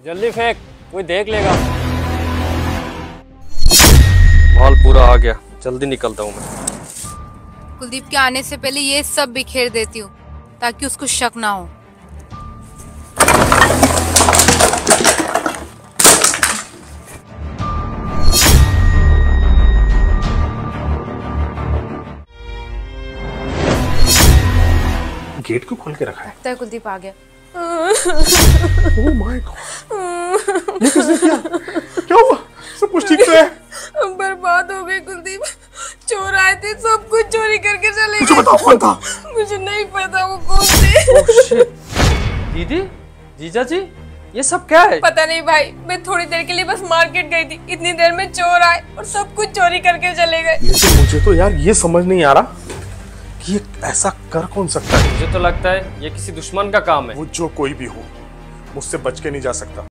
जल्दी फेंक, कोई देख लेगा। माल पूरा आ गया, जल्दी निकलता हूँ मैं। कुलदीप के आने से पहले ये सब बिखेर देती हूँ ताकि उसको शक ना हो। गेट को खोल के रखा है। लगता है कुलदीप आ गया। ओह माय गॉड, ये किसने किया? क्या हुआ? सब कुछ ठीक तो है? बर्बाद हो गई कुलदीप। चोर आए थे, सब कुछ चोरी करके चले गए। मुझे बताओ कौन था? मुझे नहीं पता वो कौन थे। दीदी, जीजा जी, ये सब क्या है? पता नहीं भाई, मैं थोड़ी देर के लिए बस मार्केट गई थी, इतनी देर में चोर आए और सब कुछ चोरी करके चले गए। लेकिन मुझे तो यार ये समझ नहीं आ रहा कि ये ऐसा कर कौन सकता है। मुझे तो लगता है ये किसी दुश्मन का काम है। वो जो कोई भी हो, मुझसे बच के नहीं जा सकता।